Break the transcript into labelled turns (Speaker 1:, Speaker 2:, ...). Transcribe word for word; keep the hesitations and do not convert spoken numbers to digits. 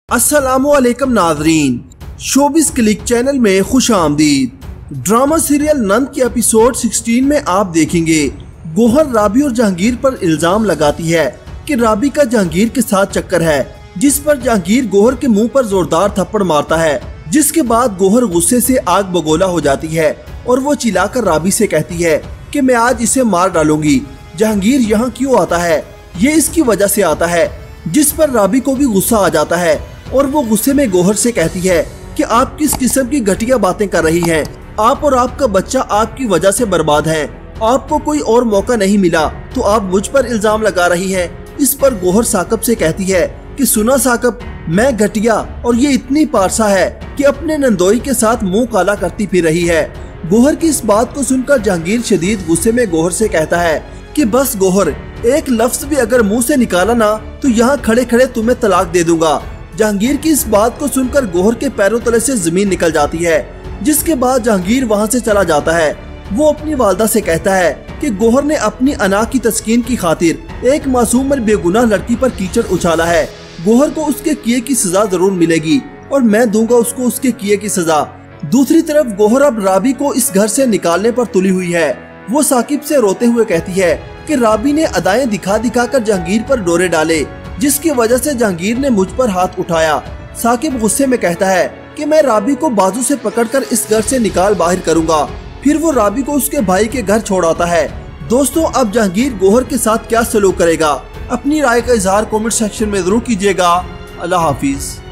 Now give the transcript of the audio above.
Speaker 1: अस्सलामुअलैकुम नाजरीन, showbiz click channel में खुश आमदीद। ड्रामा सीरियल नंद के एपिसोड सोलह में आप देखेंगे गौहर राबी और जहांगीर पर इल्जाम लगाती है कि राबी का जहांगीर के साथ चक्कर है, जिस पर जहांगीर गौहर के मुंह पर जोरदार थप्पड़ मारता है, जिसके बाद गौहर गुस्से से आग बगोला हो जाती है और वो चिल्लाकर राबी से कहती है कि मैं आज इसे मार डालूंगी। जहांगीर यहाँ क्यों आता है? ये इसकी वजह से आता है। जिस पर राबी को भी गुस्सा आ जाता है और वो गुस्से में गौहर से कहती है कि आप किस किस्म की घटिया बातें कर रही हैं? आप और आपका बच्चा आपकी वजह से बर्बाद हैं। आपको कोई और मौका नहीं मिला तो आप मुझ पर इल्जाम लगा रही हैं। इस पर गौहर साकब से कहती है कि सुना साकब, मैं घटिया और ये इतनी पारसा है कि अपने नंदोई के साथ मुंह काला करती फिर रही है। गौहर की इस बात को सुनकर जहांगीर शदीद गुस्से में गौहर से कहता है कि बस गौहर, एक लफ्ज भी अगर मुंह से निकाला ना तो यहाँ खड़े खड़े तुम्हें तलाक दे दूंगा। जहांगीर की इस बात को सुनकर गौहर के पैरों तले से जमीन निकल जाती है, जिसके बाद जहांगीर वहाँ से चला जाता है। वो अपनी वालदा से कहता है कि गौहर ने अपनी अना की तस्कीन की खातिर एक मासूम और बेगुनाह लड़की पर कीचड़ उछाला है। गौहर को उसके किए की सजा जरूर मिलेगी और मैं दूंगा उसको उसके किए की सजा। दूसरी तरफ गौहर अब राबी को इस घर से निकालने पर तुली हुई है। वो साकिब से रोते हुए कहती है कि राबी ने अदाएं दिखा दिखा कर जहांगीर पर डोरे डाले, जिसकी वजह से जहांगीर ने मुझ पर हाथ उठाया। साकिब गुस्से में कहता है कि मैं राबी को बाजू से पकड़कर इस घर से निकाल बाहर करूंगा। फिर वो राबी को उसके भाई के घर छोड़ आता है। दोस्तों, अब जहांगीर गौहर के साथ क्या सलूक करेगा? अपनी राय का इजहार कमेंट सेक्शन में जरूर कीजिएगा। अल्लाह हाफिज।